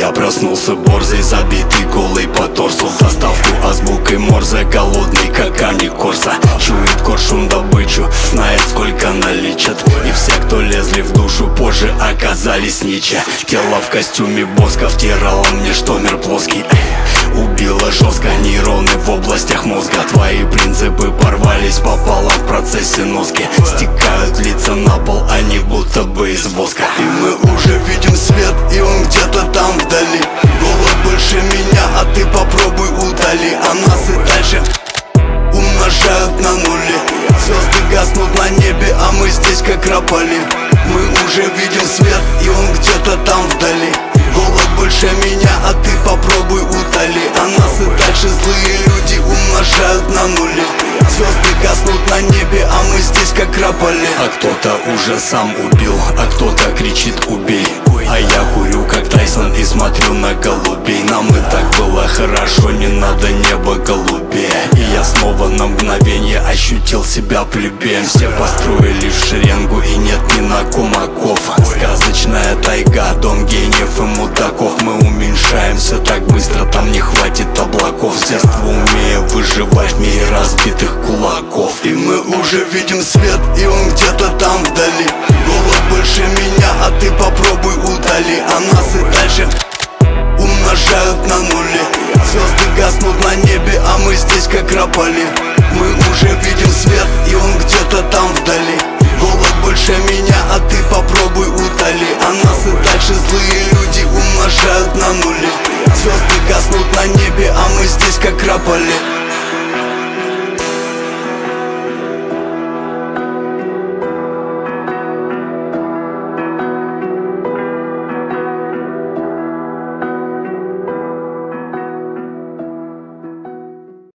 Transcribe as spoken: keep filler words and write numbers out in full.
Я проснулся борзый, забитый голый по торсу. Доставку азбукой Морзе, голодный, как камни Корса. Чует коршун добычу, знает, сколько наличат. И все, кто лезли в душу, позже оказались ниче. Тело в костюме Боска втирало мне, что мир плоский. Убило жестко нейроны в областях мозга. Твои принципы порвались пополам в процессе носки. Стекают лица на пол, они будто бы из воска. И мы уже видим свет, и он где-то там вдали. Голод больше меня, а ты попробуй удали. А нас и дальше умножают на нули. Звезды гаснут на небе, а мы здесь как рапали. Мы уже видим свет, и он где-то там вдали. Голод больше меня, а ты попробуй утоли. А нас и дальше злые люди умножают на нули. Звезды гаснут на небе, а мы здесь как рапали. А кто-то уже сам убил, а кто-то кричит убей. А я курю как Тайсон и смотрю на голубей. Нам и так было хорошо, не надо небо голубее. И я снова на мгновение ощутил себя плебеем. Все построились в шеренгу и нет ни на ком оков. Сказочная тайга, дом гениев и мудаков. Мы уменьшаемся так быстро, там не хватит облаков. С детства умея выживать в мире разбитых кулаков. И мы уже видим свет, и он где-то там вдали. Голод больше меня, а ты попробуй удали. А нас и дальше умножают на нули. Звезды гаснут на небе, а мы здесь как рапали. Мы уже видим свет, и он где-то там вдали. Голод больше меня, а ты попробуй утоли. А нас и дальше злые люди умножают на нули. Звезды гаснут на небе, а мы здесь как рапали.